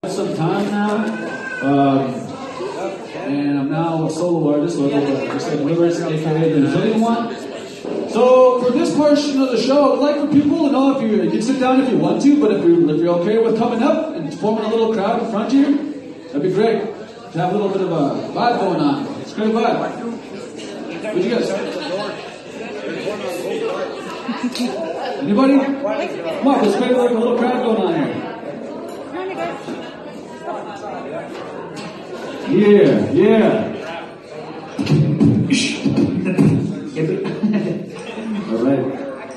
Some time now, and I'm now a solo artist, so just like Dyliverance, aka the Resilient one. So for this portion of the show, I'd like for people to know, if you can sit down if you want to, but if you're okay with coming up and forming a little crowd in front here, that'd be great. To have a little bit of a vibe going on. It's a great vibe. What'd you guys? Anybody? Come on, let's create like a little crowd going on here. Yeah. All right.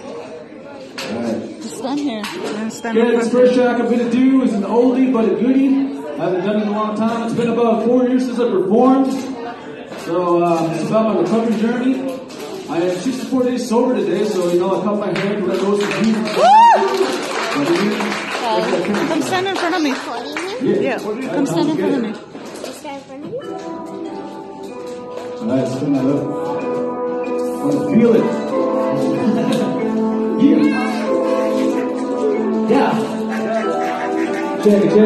Just stand here. Okay, this first track I'm gonna do is an oldie but a goodie. I haven't done it in a long time. It's been about 4 years since I performed. So it's about my recovery journey. I am 64 days sober today, so I cut my hair when I go to come stand in front of me. Yeah. Come stand in front of me. Alright, let's spin that up. I want to feel it. Yeah. Check it.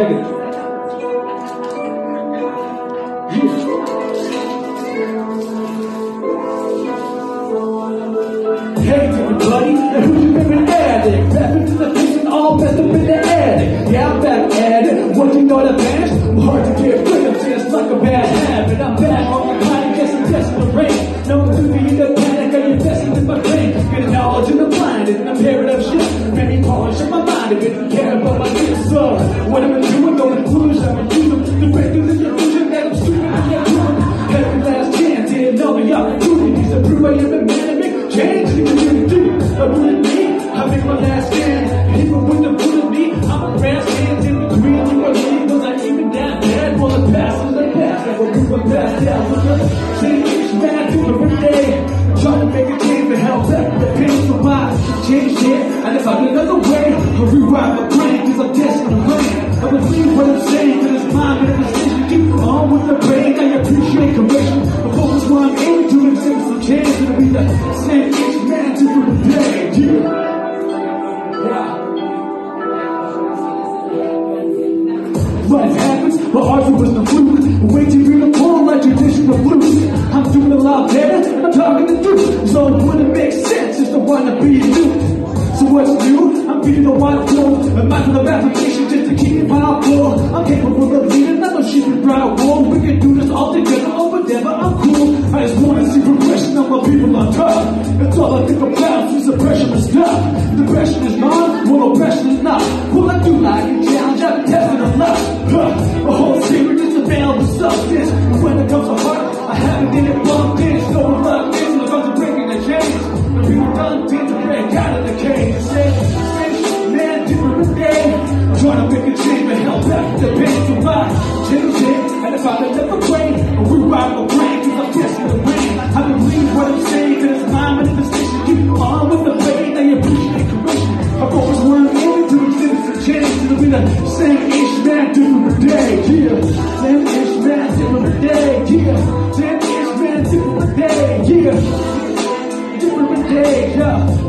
Hey everybody, who's your favorite addict? Back into the kitchen, all messed up in the attic. Yeah, I'm back at it, working on a bench. I'm hard to get rid of, just like a bad habit. I'm back on my mind, guessing the rain. No to be in the panic, I'm investing in my brain. Getting knowledge in the blind, and I'm pairing up shit. Maybe polishing my mind, if you care about my kids. So, what I'm doing, no conclusion, I'm use them to break through the illusion that I'm stupid, I can't do them. Every last chance, didn't know the opportunities to prove I am a man and make change. I wouldn't need, I make my last stand. Even when the bullet me, I'm a grass hands in between you and me. Was I even that bad? Well, the past is the past. I will move my past down. Same each man I do every day. Trying to make a change to help that the pain for mine. Change shit, and if I get another way, I'll rewrite my brain, cause I'm desperate to rain. I believe what I'm saying, cause it's my manifestation. Keep on with the brain, I appreciate correction. I focus where I'm aiming to and things will change. It'll be the same each man to every day. What happens? The argument was the fluke. Way too beautiful, like traditional blues. I'm doing a lot better, and I'm talking the truth. So wouldn't it make sense just to want to be you? So what's new? I'm beating the white floor. A mindful of application just to keep it my floor. I'm capable of leading, I'm a sheep in brown wool. We can do this all together, or whatever, I'm cool. I just wanna see progression of my people on top. That's all I think about, since suppression is stop. Depression is gone, well oppression is not. Well, I do like a challenge, I've tested a lot. A whole secret is to balance the substance. But when it comes to heart, I haven't been it bumped in. No reluctance when it comes to breaking the chains. The people done things to break out of the cage. Same man, different day. Trying to make a change, but hell back the pain to rise. Change it, and if I let the brain, I'll rewrite my brain, cause I'm testing the rain. I believe what I'm saying, cause it's my manifestation. Keep on with the pain, I appreciate correction. I focus where I'm aiming to exist to change. It'll be the same-ish man, different day, yeah. Same-ish man, different day, yeah. Same-ish man, different day, yeah. Different day, yeah.